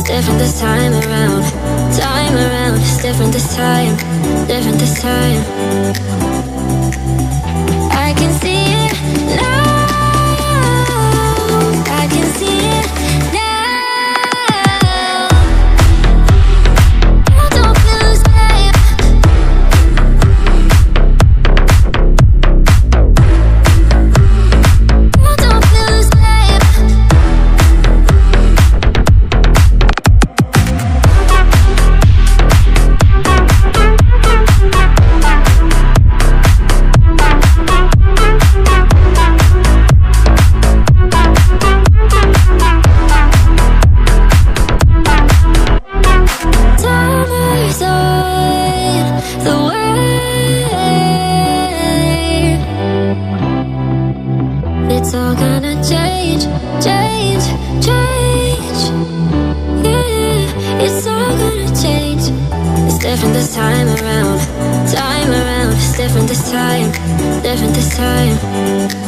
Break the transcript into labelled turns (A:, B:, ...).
A: different this time around. Time around, it's different this time. Different this time. I can see it now. I can see it now. I don't feel the same. I don't feel the same. Summer's on the way. It's all gonna change, change, change. Yeah, it's all gonna change. It's different this time around. Time around, it's different this time. Different this time.